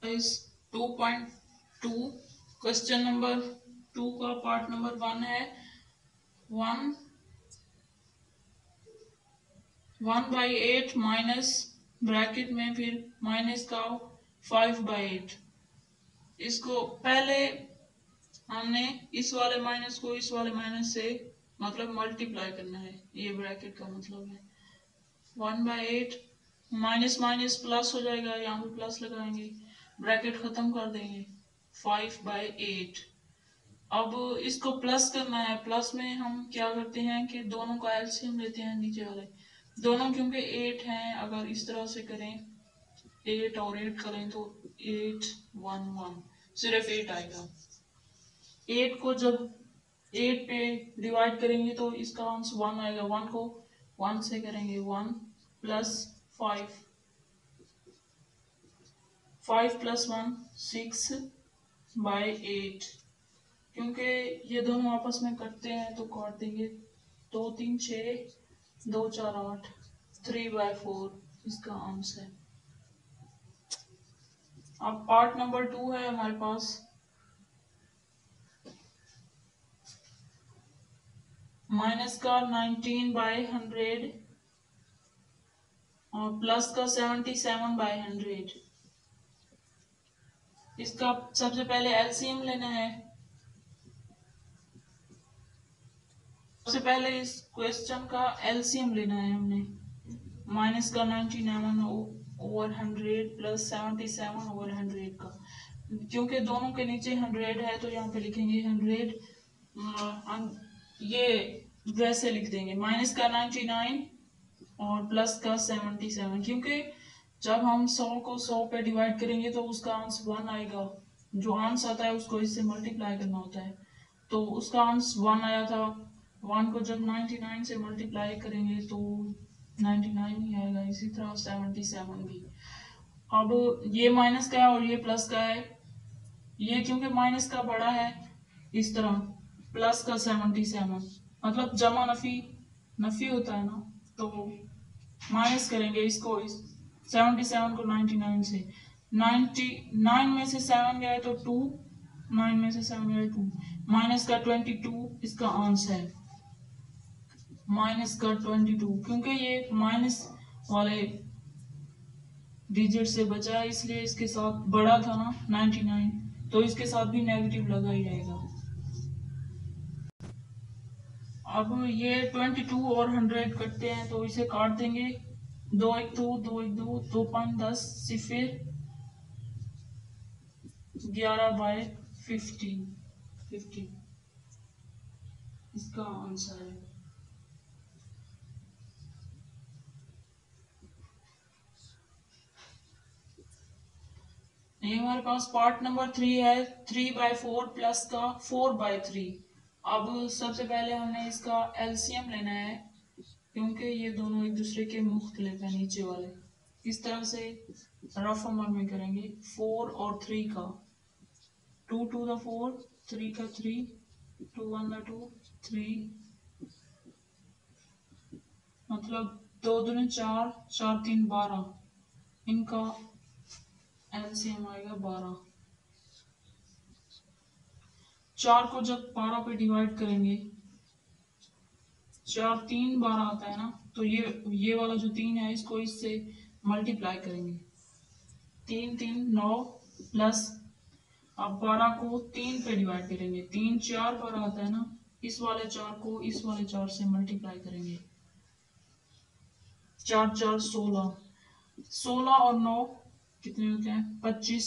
Is 2.2। Question number 2 का part number 1 है 1/8 minus bracket में फिर माइनस का 5/8। इसको पहले हमने इस वाले माइनस को इस वाले माइनस से मतलब मल्टीप्लाई करना है, ये ब्रैकेट का मतलब है 1/8 माइनस माइनस प्लस हो जाएगा, यहाँ पे प्लस लगाएंगे, ब्रैकेट खत्म कर देंगे 5/8। अब इसको प्लस करना है, प्लस में हम क्या करते हैं कि दोनों का एलसीएम लेते हैं नीचे वाले दोनों, क्योंकि 8 हैं, अगर इस तरह से करें 8 और 8 करें तो 8 1 1 सिर्फ 8 आएगा। 8 को जब 8 पे डिवाइड करेंगे तो इसका आंसर 1 आएगा, 1 को 1 से करेंगे 1 प्लस 5 5 प्लस 1 6/8। क्योंकि ये दोनों आपस में कटते हैं तो काट देंगे, 2 3 6 2 4 8 3/4 इसका आंसर है। अब पार्ट नंबर 2 है हमारे पास माइनस का 19/100 और प्लस का 77/100। इसका सबसे पहले एलसीएम लेना है। सबसे पहले इस क्वेश्चन का एलसीएम लेना है हमने, माइनस का 99/100 प्लस 77/100 का, क्योंकि दोनों के नीचे 100 है तो यहाँ पे लिखेंगे 100। ये वैसे लिख देंगे माइनस का 99 और प्लस का 77, क्योंकि जब हम 100 को 100 पे डिवाइड करेंगे तो उसका आंसर 1 आएगा, जो आंसर आता है उसको इससे मल्टीप्लाई करना होता है, तो उसका आंसर 1 आया था। 1 को जब 99 से मल्टीप्लाई करेंगे तो 99 ही आएगा, इसी तरह 77 भी। अब ये माइनस का है और ये प्लस का है, ये क्योंकि माइनस का बड़ा है इस तरह, प्लस का 77 मतलब जमा नफी नफी होता है ना, तो माइनस करेंगे इसको, इस 77 को 99 से, 99 में से 7 गया तो 2, 9 में से 7 गया 2, माइनस का 22 इसका आंसर है, माइनस का 22, क्योंकि ये माइनस वाले डिजिट से बचा है इसलिए इसके साथ बड़ा था ना 99, तो इसके साथ भी नेगेटिव लगा ही रहेगा। अब ये 22 और 100 कटते हैं तो इसे काट देंगे, 2 1 2 2 1 2 2 5 10 सिफर 11/50 इसका आंसर है। ये हमारे पास पार्ट नंबर 3 है 3/4 प्लस का 4/3। अब सबसे पहले हमने इसका एलसीएम लेना है, क्योंकि ये दोनों एक दूसरे के मुख्तलिफ है नीचे वाले, इस तरह से रफ नंबर में करेंगे 4 और 3 का, 2 2 का 4 3 का 3 2 1 का 2 3, मतलब 2 दूनी 4 4 3 12, इनका एलसीएम आएगा 12। 4 को जब 12 पे डिवाइड करेंगे, 4 3 12 आता है ना, तो ये वाला जो 3 है इसको इससे मल्टीप्लाई करेंगे, 3 3 9 प्लस, अब 12 को 3 पे डिवाइड करेंगे, 3 4 12 आता है ना, इस वाले 4 को इस वाले 4 से मल्टीप्लाई करेंगे, 4 4 16, 16 और 9 कितने होते हैं 25,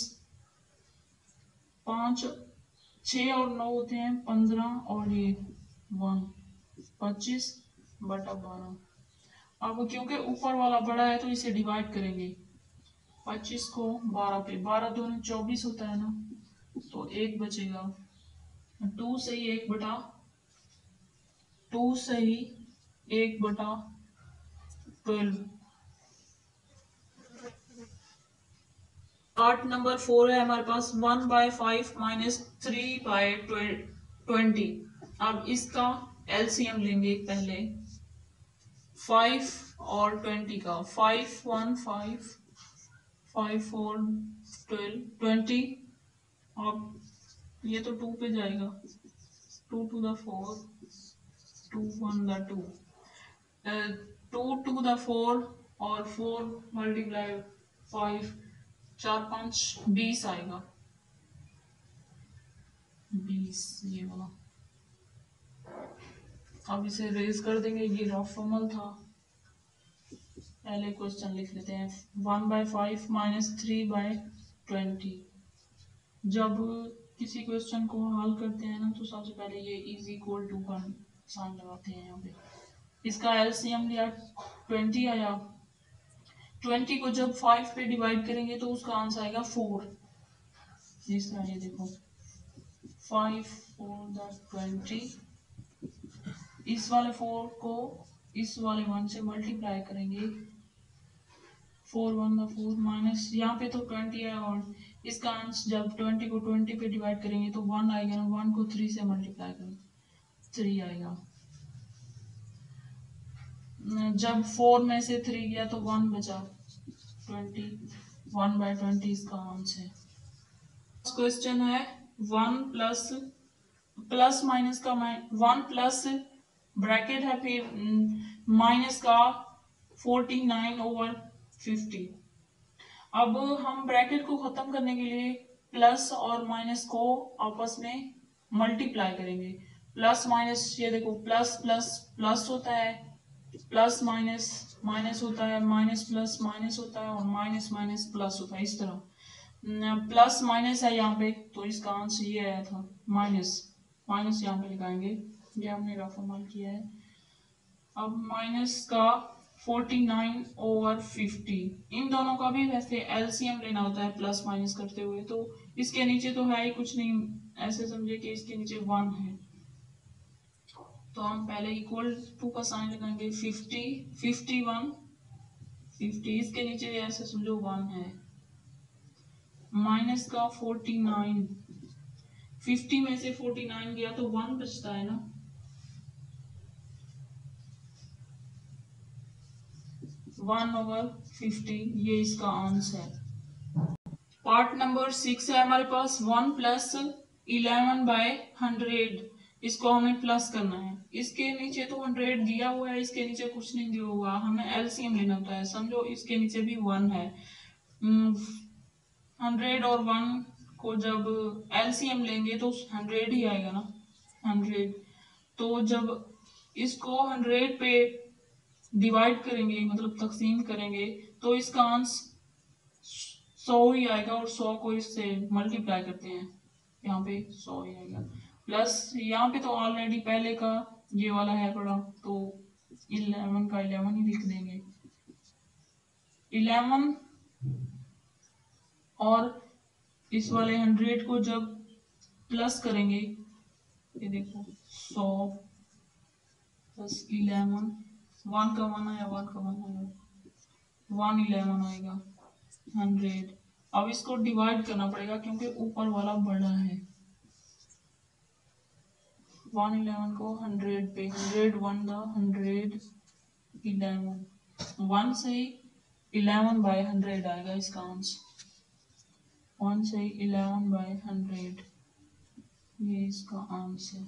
5 6 और 9 होते हैं 15 और ये 1 25/12। अब क्योंकि ऊपर वाला बड़ा है तो इसे डिवाइड करेंगे, 25 को 12 पे, 12 दूनी 24 होता है ना, तो 1 बचेगा, 2 से ही 1/12। पार्ट नंबर 4 है हमारे पास 1/5 माइनस 3/20। अब इसका एलसीएम लेंगे पहले 5 और 20 का, 5 1 5 5 4 12 20। अब ये तो 2 पे जाएगा, 2 to the 4, 2 1 the 2, 2 to the 4 और 4 मल्टीप्लाई 5, 4 5 20 आएगा, 20 ये वाला। अब इसे रेज कर देंगे, ये रफ अमल था। पहले क्वेश्चन लिख लेते हैं। 1/5 माइनस 3/20। जब किसी क्वेश्चन को हल करते हैं ना तो सबसे पहले ये इज इक्वल टू का साइन लगाते हैं यहाँ पे। इसका एलसीएम लिया 20 आया। 20 को जब 5 पे डिवाइड करेंगे तो उसका आंसर आएगा 4। जिस तरह ये देखो 5 4 20। इस वाले 4 को इस वाले 1 से मल्टीप्लाई करेंगे, 4 1 4 माइनस यहाँ पे तो 20 है और इसका आंसर जब 20 को 20 पे डिवाइड करेंगे तो 1 आएगा ना, 1 को 3 से मल्टीप्लाई करेंगे 3 आएगा। जब 4 में से 3 गया तो 1 बचा, 20 1/20 इसका आंसर है। क्वेश्चन है 1 प्लस प्लस माइनस का 1 प्लस ब्रैकेट है, फिर माइनस का 49/50। अब हम ब्रैकेट को खत्म करने के लिए प्लस और माइनस को आपस में मल्टीप्लाई करेंगे। प्लस माइनस ये देखो प्लस प्लस प्लस होता है, प्लस माइनस माइनस होता है, माइनस प्लस माइनस होता है और माइनस माइनस प्लस होता है। इस तरह प्लस माइनस है यहाँ पे तो इसका आंसर ये आया था माइनस। माइनस यहाँ पे लगाएंगे, ये हमने रफ अमल किया है। अब माइनस का 49/50, इन दोनों का भी वैसे एलसीएम लेना होता है प्लस माइनस करते हुए। तो इसके नीचे तो है ही कुछ नहीं, ऐसे समझे कि इसके नीचे 1 है तो हम पहले इक्वल टू का साइन लगाएंगे। 50 51 50, इसके नीचे ऐसे समझो 1 है। माइनस का 49, 50 में से 49 गया तो 1 बचता है ना, 1/50, ये इसका आंसर है। पार्ट नंबर 6 है हमारे पास। 1 प्लस 11/100, इसको हमें प्लस करना है। इसके नीचे तो 100 दिया हुआ है, इसके नीचे कुछ नहीं दिया हुआ, हमें एलसीएम लेना होता है। समझो इसके नीचे भी 1 है, 100 और 1 को जब एलसीएम लेंगे तो 100 ही आएगा ना, 100। तो जब इसको 100 पे डिवाइड करेंगे मतलब तकसीम करेंगे तो इसका आंसर 100 ही आएगा और 100 को इससे मल्टीप्लाई करते हैं, यहाँ पे 100 ही आएगा। प्लस यहाँ पे तो ऑलरेडी पहले का ये वाला है पड़ा तो 11 का 11 ही लिख देंगे। 11 और इस वाले 100 को जब प्लस करेंगे, ये देखो 100 प्लस 11, 1 का 1 आया, 1 का 1 आया, 111 आएगा 100। अब इसको डिवाइड करना पड़ेगा क्योंकि ऊपर वाला बड़ा है। 111 को 100 पे, 100 1 द 100 11, 1 से 11/100 आएगा इसका आंसर। 1 से 11/100 ये इसका आंसर।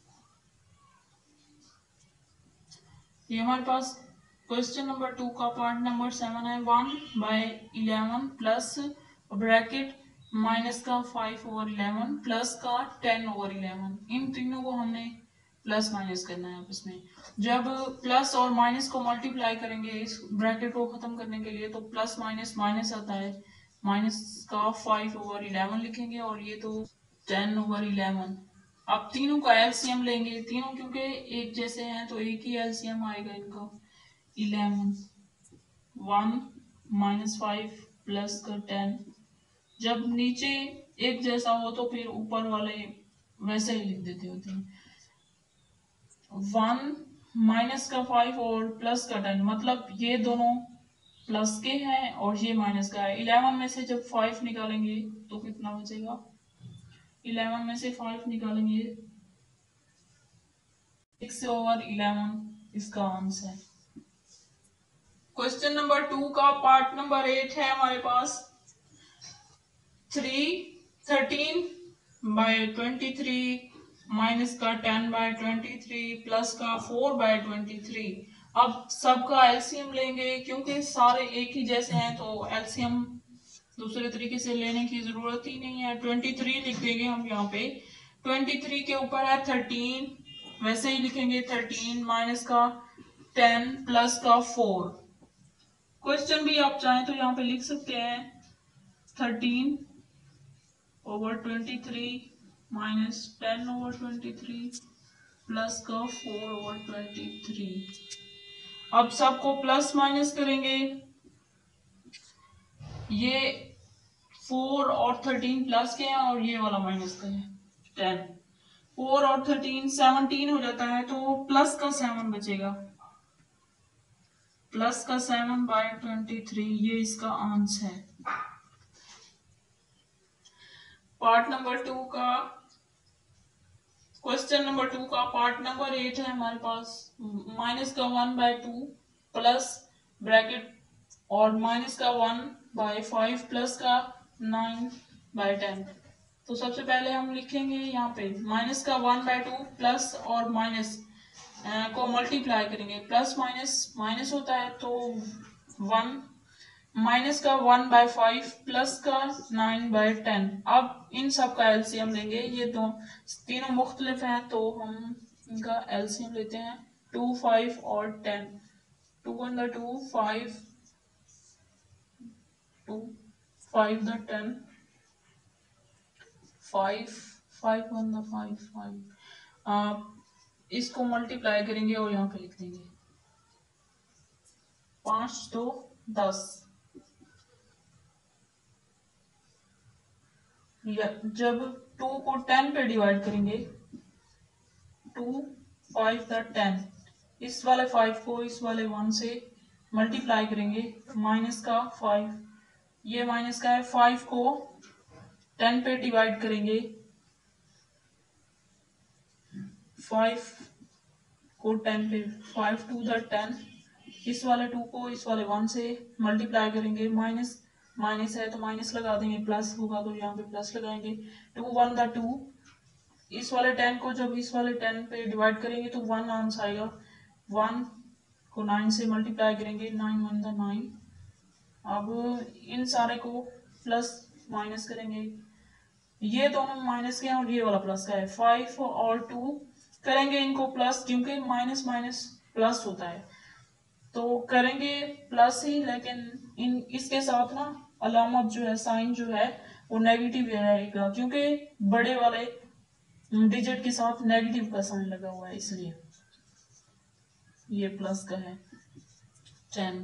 ये हमारे पास क्वेश्चन नंबर 2 का पार्ट नंबर 7 है। 1/11 प्लस ब्रैकेट माइनस का 5/11 प्लस का 10/11, इन तीनों को हमने प्लस माइनस करना है आपस में। जब प्लस और माइनस को मल्टीप्लाई करेंगे इस ब्रैकेट को खत्म करने के लिए तो प्लस माइनस माइनस आता है, माइनस का 5/11 लिखेंगे और ये तो 10/11। अब तीनों का एलसीएम लेंगे, तीनों क्योंकि एक जैसे हैं तो एक ही एलसीएम आएगा इनका। 11 1 -5 प्लस का 10, जब नीचे एक जैसा हो तो फिर ऊपर वाले वैसे ही लिख देते होते हैं। 1 माइनस का 5 और प्लस का 10, मतलब ये दोनों प्लस के हैं और ये माइनस का है। 11 में से जब 5 निकालेंगे तो कितना बचेगा, 11 में से 5 निकालेंगे 6/11 इसका आंसर है। क्वेश्चन नंबर 2 का पार्ट नंबर 8 है हमारे पास। 13/23 माइनस का 10/23 प्लस का 4/23। अब सबका एलसीएम लेंगे, क्योंकि सारे एक ही जैसे हैं तो एलसीएम दूसरे तरीके से लेने की जरूरत ही नहीं है। 23 लिख देंगे हम यहाँ पे। 23 के ऊपर है 13, वैसे ही लिखेंगे 13 माइनस का 10 प्लस का 4। क्वेश्चन भी आप चाहें तो यहाँ पे लिख सकते हैं 13/23 माइनस 10/23 प्लस का 4/23। अब सबको प्लस माइनस करेंगे। ये 4 और 13 प्लस के हैं और ये वाला माइनस का है 10। 4 और 13 17 हो जाता है, तो प्लस का 7 बचेगा। प्लस का 7/23, ये इसका आंसर है। पार्ट नंबर 2 का क्वेश्चन नंबर 2 का पार्ट नंबर 8 है हमारे पास। माइनस का 1/2 प्लस ब्रैकेट और माइनस का 1/5 प्लस का 9/10। तो सबसे पहले हम लिखेंगे यहाँ पे माइनस का 1/2 प्लस और माइनस को मल्टीप्लाई करेंगे। प्लस माइनस माइनस होता है तो 1, माइनस का 1/5 प्लस का 9/10। अब इन सब का एलसीएम लेंगे। ये दो तीनों मुख्तलिफ हैं तो हम इनका एलसीएम लेते हैं। 2, 5 और 10। 2 1 2 5 2 5 the 10 5 5 1 the 5 5। इसको मल्टीप्लाई करेंगे और यहाँ पे लिख देंगे 5 2 10। जब 2 को 10 पे डिवाइड करेंगे 2 5 the 10, इस वाले 5 को इस वाले 1 से मल्टीप्लाई करेंगे। माइनस का 5, ये माइनस का है, 5 को 10 पे डिवाइड करेंगे। 5 को 10 पे 5 2 the 10, इस वाले 2 को इस वाले 1 से मल्टीप्लाई करेंगे। माइनस माइनस है तो माइनस लगा देंगे, प्लस होगा तो यहाँ पे प्लस लगाएंगे। 2 1 the 2, इस वाले 10 को जब इस वाले 10 पे डिवाइड करेंगे तो 1 आंसर आएगा। 1 को 9 से मल्टीप्लाई करेंगे। 9 1 the 9। अब इन सारे को प्लस माइनस करेंगे। ये दोनों माइनस के हैं और ये वाला प्लस का है। 5 और 2 करेंगे इनको प्लस, क्योंकि माइनस माइनस प्लस होता है तो करेंगे प्लस ही, लेकिन इन इसके साथ ना अलामत जो है, साइन जो है वो नेगेटिव रहेगा, क्योंकि बड़े वाले डिजिट के साथ नेगेटिव का साइन लगा हुआ है, इसलिए ये प्लस का है 10।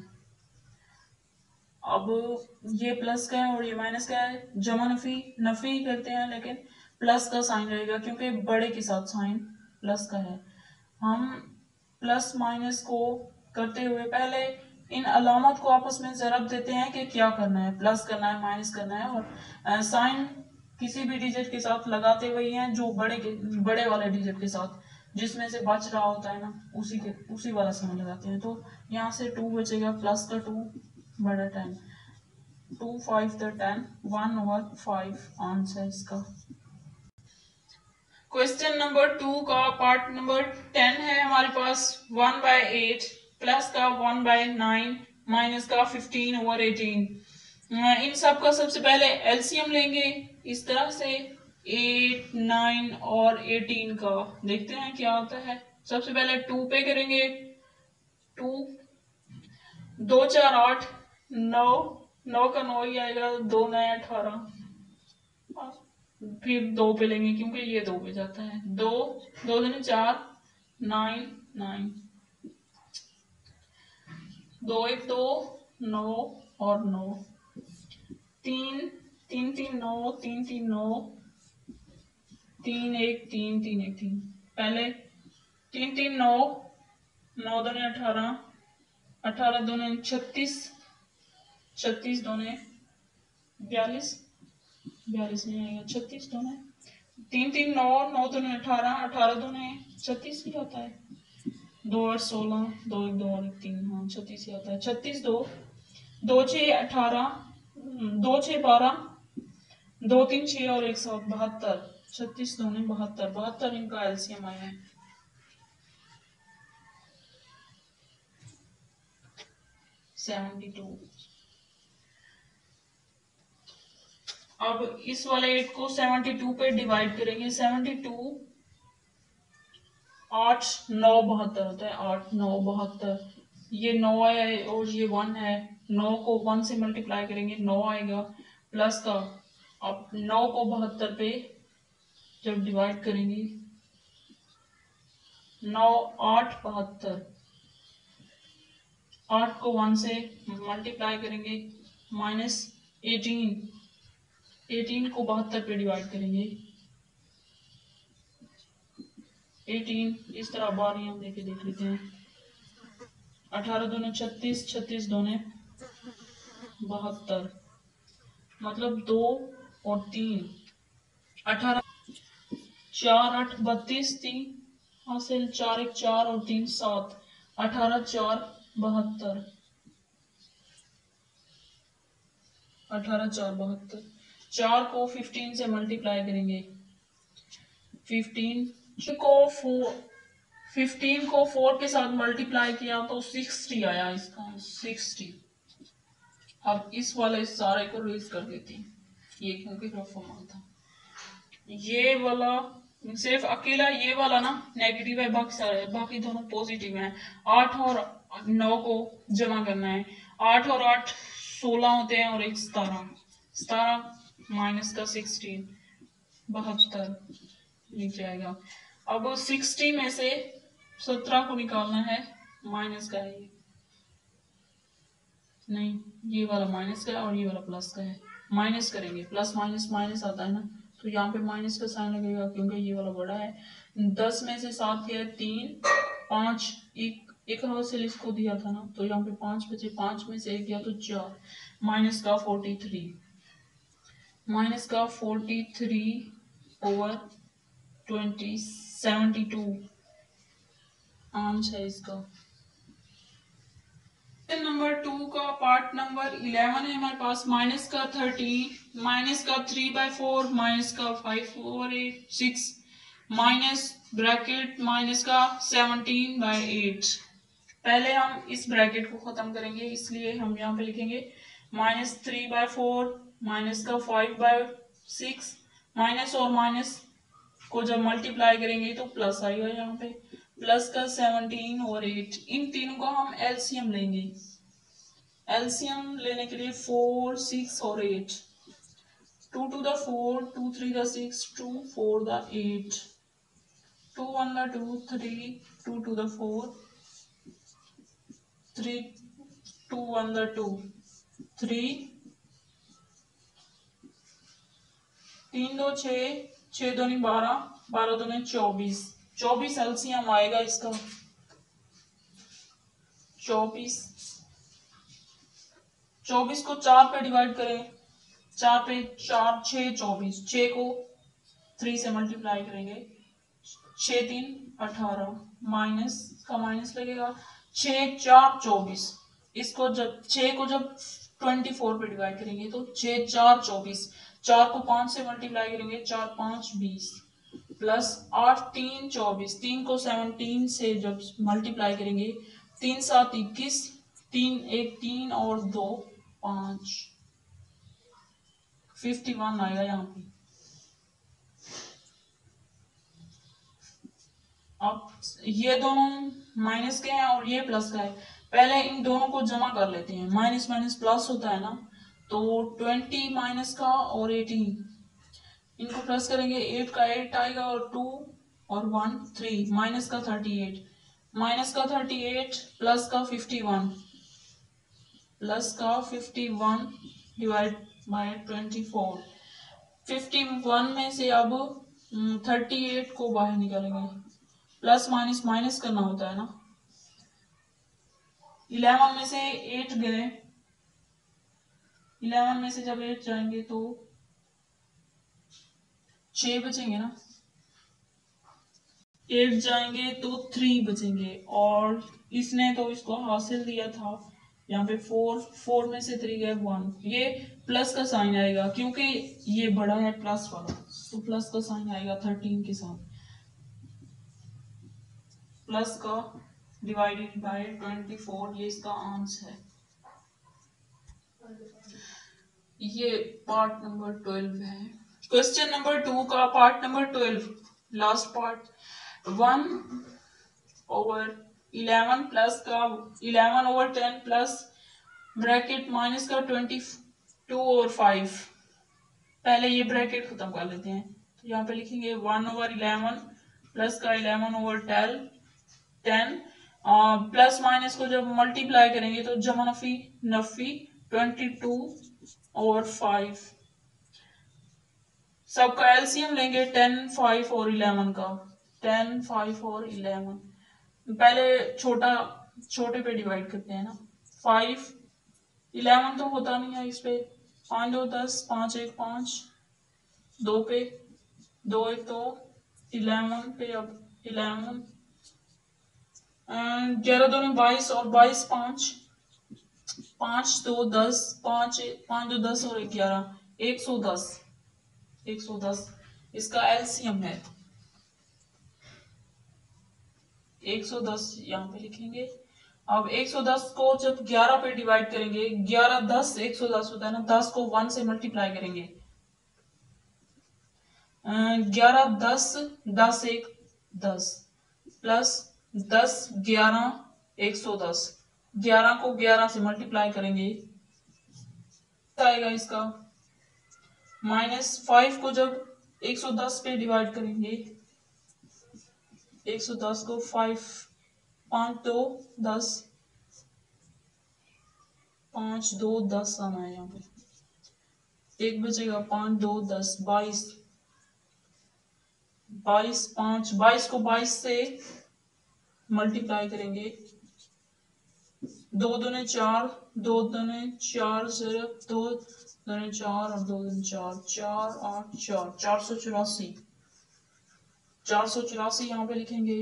अब ये प्लस का है और ये माइनस का है, जमा नफी नफी करते हैं लेकिन प्लस का साइन रहेगा, क्योंकि बड़े के साथ साइन प्लस का है। हम प्लस माइनस को करते हुए पहले इन अलामत को आपस में ज़रब देते हैं कि क्या करना है, प्लस करना है माइनस करना है, और साइन किसी भी डिजिट के साथ लगाते हुए हैं जो बड़े वाले डिजिट के साथ जिसमें से बच रहा होता है ना, उसी वाला साइन लगाते हैं। तो यहाँ से 2 बचेगा, प्लस का 2 बड़ा 10। 2 5 the 10, 1/5 आंसर इसका। क्वेश्चन नंबर 2 का पार्ट नंबर 10 है हमारे पास। 1/8 प्लस का 1/9 माइनस का 15/18। इन सब का सबसे पहले एलसीएम लेंगे इस तरह से। 8 9 और 18 का देखते हैं क्या होता है। सबसे पहले 2 पे करेंगे। 2 2 4 8 9 9 का 9 ही आएगा। 2 9 18। फिर 2 पे लेंगे क्योंकि ये 2 पे जाता है। 2 2 दूनी 4 9 9 2 1 2 9 और 9 3 3 3 9 3 3 9 3 1 3 3 1 3। पहले 3 3 9 9 दूनी 18 18 दूनी 36 36 दूनी 42 42 नहीं आएगा। 36 दूनी 3 3 9 9 दूनी 18 18 दूनी 36 ही आता है। 2 8 16 2 1 2 और 1 3, हाँ 36 ही आता है। 36 2 2 6 18 2 6 12 दो तीन छह और एक 72, 36 दूनी 72, 72 इनका एलसीएम आया है। अब इस वाले 8 को 72 पे डिवाइड करेंगे। 72 8 9 72 होता है। 8 9 72, ये 9 है और ये 1 है। 9 को 1 से मल्टीप्लाई करेंगे 9 आएगा प्लस का। अब 9 को 72 पे जब डिवाइड करेंगे 9 8 72, 8 को 1 से मल्टीप्लाई करेंगे माइनस 18, 18 को 72 पे डिवाइड करेंगे 18। इस तरह बारियां देके देख लेते हैं। 18 दूने 36, 36 दूने 72, मतलब 2 और 3 18, 4 8 32, 3 हासिल, 4 1 4 और 3 7, 18 4 72, 18 4 72। 4 को 15 से मल्टीप्लाई करेंगे। 15 को 4 के साथ मल्टीप्लाई किया तो 60 आया इसका, 60। अब इस वाले सारे को रेज कर देते हैं, ये क्योंकि रफ फॉर्म था। ये वाला सिर्फ अकेला ये वाला ना नेगेटिव है, बाकी सारे बाकी दोनों पॉजिटिव हैं। 8 और 9 को जमा करना है। 8 और 8 16 होते हैं और एक 17, 17 माइनस का 16 72 नीचे आएगा। अब 60 में से 17 को निकालना है, माइनस का है ये, नहीं ये वाला माइनस का है और ये वाला प्लस का है। माइनस करेंगे, प्लस माइनस माइनस आता है ना, तो यहाँ पे माइनस का साइन लगेगा क्योंकि ये वाला बड़ा है। 10 में से 7 गया 3 5, एक हासिल इसको दिया था ना, तो यहाँ पे 5 बचे, 5 में से 1 गया तो 4, माइनस का 43, माइनस का 43 ओवर 20 72 आंसर है इसका। नंबर 2 का पार्ट नंबर 11 है हमारे पास। माइनस का 13, माइनस का 3/4, माइनस का 5/6, माइनस ब्रैकेट माइनस का 17/8। पहले हम इस ब्रैकेट को खत्म करेंगे, इसलिए हम यहाँ पे लिखेंगे माइनस 3/4, माइनस का 5/6, माइनस और माइनस को जब मल्टीप्लाई करेंगे तो प्लस आएगा यहाँ पे, प्लस का 17 और 8। इन तीनों का हम एलसीएम लेंगे। एलसीएम लेने के लिए 4 6 और 8, 2 to the 4, 2 3 the 6, 2 4 the 8, 2 1 the 2, 3 2 to the 4, 3 2 1 the 2, 3 3 2 6, 6 2 12, 12 2 24, 24 LCM आएगा इसका। 24 को 4 पे डिवाइड करें, 4 पे 4 6 24, 6 को 3 से मल्टीप्लाई करेंगे, 6 3 18, माइनस का माइनस लगेगा, 6 4 24। इसको जब 6 को जब 24 पे डिवाइड करेंगे तो 6 4 24, 4 को 5 से मल्टीप्लाई करेंगे, 4 5 20, प्लस 8 3 24, 3 को 17 से जब मल्टीप्लाई करेंगे 3 7 21, 3 1 3 और 2 5, 51 आएगा यहाँ पे। अब ये दोनों माइनस के हैं और ये प्लस का है, पहले इन दोनों को जमा कर लेते हैं। माइनस माइनस प्लस होता है ना, तो 20 माइनस का और 18 इनको प्लस करेंगे, 8 का 8 आएगा और 2 और 1 3, माइनस का 38, माइनस का 38 प्लस का 51, प्लस का 51 डिवाइड बाय 24। 51 में से अब 38 को बाहर निकालेंगे, प्लस माइनस माइनस करना होता है ना। 11 में से 8 गए, 11 में से जब 8 जाएंगे तो 6 बचेंगे ना, 8 जाएंगे तो 3 बचेंगे। और इसने तो इसको हासिल दिया था यहाँ पे 4, 4 में से 3 गए 1, ये प्लस का साइन आएगा क्योंकि ये बड़ा है प्लस वाला, तो प्लस का साइन आएगा 13 के साथ, प्लस का डिवाइडेड बाय 24, ये इसका आंसर है। ये पार्ट नंबर 12 है। क्वेश्चन नंबर 2 का part number 12, last part, 1/11 plus का 11/10 प्लस ब्रैकेट माइनस का 22/5। पहले ये ब्रैकेट खत्म कर लेते हैं, तो यहाँ पे लिखेंगे 1/11 प्लस का 11/10 प्लस माइनस को जब मल्टीप्लाई करेंगे तो जमा नफी नफी 22/5। सबका एलसीएम लेंगे 10, 5 और 11 का, 10, 5 और 11। पहले छोटे पे डिवाइड करते हैं ना, 5, 11 तो होता नहीं है इस पे, 5 2 10, 5 1 5, 2 पे 2 1 2, 11 पे अब 11, 11 2 22 और 22 5, 5 2 10, 5 2 10 और 11, 110, 110 इसका एलसीएम है, 110 यहाँ पे लिखेंगे। अब 110 को जब 11 पे डिवाइड करेंगे, 11 10 110 होता है ना, 10 को 1 से मल्टीप्लाई करेंगे, 11 10 10 1 10 प्लस 10 11 110, 11 को 11 से मल्टीप्लाई करेंगे आएगा इसका, -5 को जब 110 पे डिवाइड करेंगे, 110 को 5 5 2 10, 5 2 10 आना है यहाँ पे, एक बचेगा 5 2 10 22, 22 5, 22 को 22 से मल्टीप्लाई करेंगे, 2 दूने 4, 2 दूने 4, सिर्फ 2 दूने 4 और 2 दूने 4, 4 8 4, 484, 484 यहाँ पे लिखेंगे।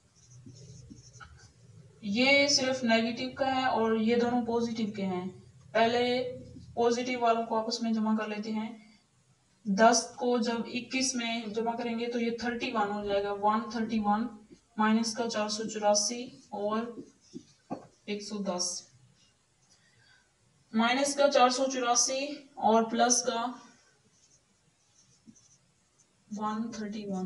ये सिर्फ नेगेटिव का है और ये दोनों पॉजिटिव के हैं। पहले पॉजिटिव वालों को आपस में जमा कर लेते हैं, 10 को जब 21 में जमा करेंगे तो ये 31 हो जाएगा, 131 माइनस का 484 और 110, माइनस का 484 और प्लस का 131,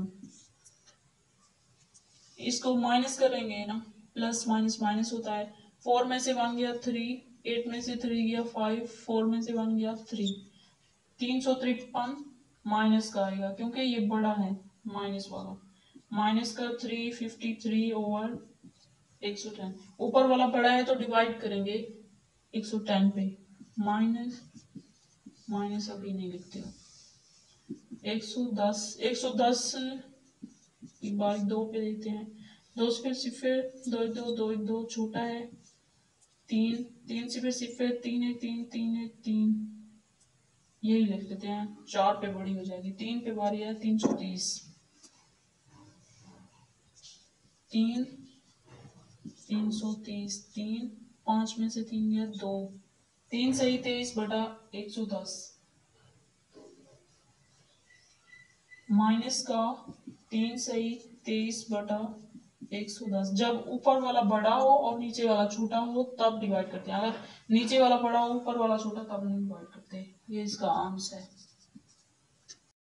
इसको माइनस करेंगे ना, प्लस माइनस माइनस होता है, 4 में से 1 गया 3, 8 में से 3 गया 5, 4 में से 1 गया 3, 353 माइनस का आएगा क्योंकि ये बड़ा है माइनस वाला, माइनस का 353 ओवर 110, ऊपर वाला बड़ा है तो डिवाइड करेंगे 110 पे, माइनस माइनस अभी नहीं लिखते हो, 110 110 एक बार 2 पे देते हैं, 2 से फिर सिफर 2 2 2 2 छोटा है, 3 3 से फिर सिफर 3 1 3 3 1 3, यही लिख देते हैं, 4 पे बड़ी हो जाएगी, 3 पे बारी है 330, 3 330, 3 5 में से 3 गया 2, 3 सही 23 बटा 110, माइनस का 3 सही 23 बटा 110, जब ऊपर वाला बड़ा हो और नीचे वाला छोटा हो तब डिवाइड करते हैं, अगर नीचे वाला बड़ा हो ऊपर वाला छोटा तब नहीं डिवाइड करते, ये इसका आंसर है।